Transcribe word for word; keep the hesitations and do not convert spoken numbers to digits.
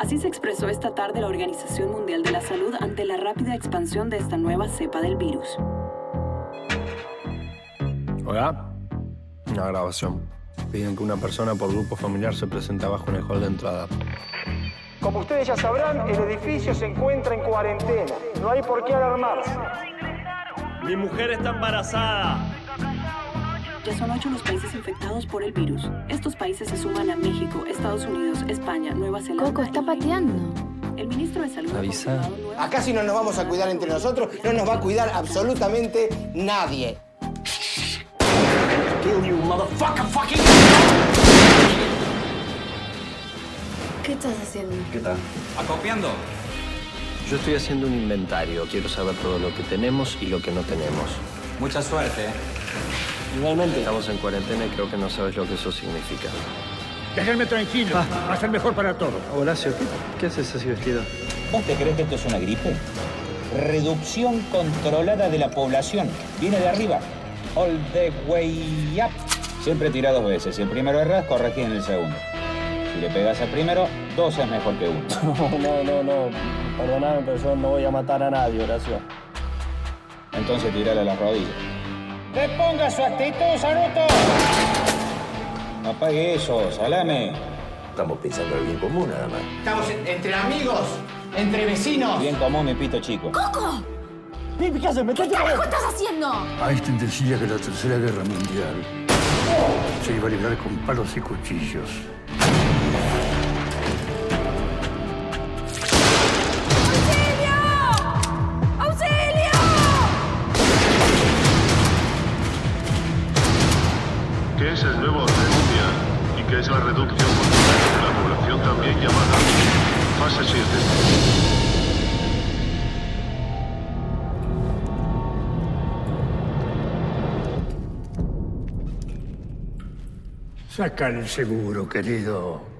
Así se expresó esta tarde la Organización Mundial de la Salud ante la rápida expansión de esta nueva cepa del virus. Hola. Una grabación. Piden que una persona por grupo familiar se presente bajo en el hall de entrada. Como ustedes ya sabrán, el edificio se encuentra en cuarentena. No hay por qué alarmarse. Mi mujer está embarazada. Ya son ocho los países infectados por el virus. Estos países se suman a México, Estados Unidos, España, Nueva Zelanda... Coco está pateando. El ministro de Salud... Avisa. Acá si no nos vamos a cuidar entre nosotros, no nos va a cuidar absolutamente nadie. Kill you, motherfucker, fucking... ¿Qué estás haciendo? ¿Qué tal? ¿Acopiando? Yo estoy haciendo un inventario. Quiero saber todo lo que tenemos y lo que no tenemos. Mucha suerte. Igualmente. Estamos en cuarentena y creo que no sabes lo que eso significa. Déjenme tranquilo. Ah. Va a ser mejor para todos. Horacio, ¿qué, ¿qué haces así vestido? ¿Vos te crees que esto es una gripe? Reducción controlada de la población. Viene de arriba. All the way up. Siempre tira dos veces. Si el primero erras, corregís en el segundo. Si le pegas al primero, dos es mejor que uno. No, no, no. Perdóname, pero yo no voy a matar a nadie, Horacio. Entonces tirale a las rodillas. ¡Reponga su actitud, Saruto! Apague eso, salame. Estamos pensando en el bien común, nada más. Estamos en, entre amigos, entre vecinos. Bien común, mi pito chico. ¡Coco! ¿Qué haces? ¡Me ¿Qué carajo estás haciendo? Einstein decía que la Tercera Guerra Mundial se iba a librar con palos y cuchillos. ¿Qué es el nuevo orden mundial? ¿Y qué es la reducción voluntaria de la población también llamada fase siete? Saca el seguro, querido.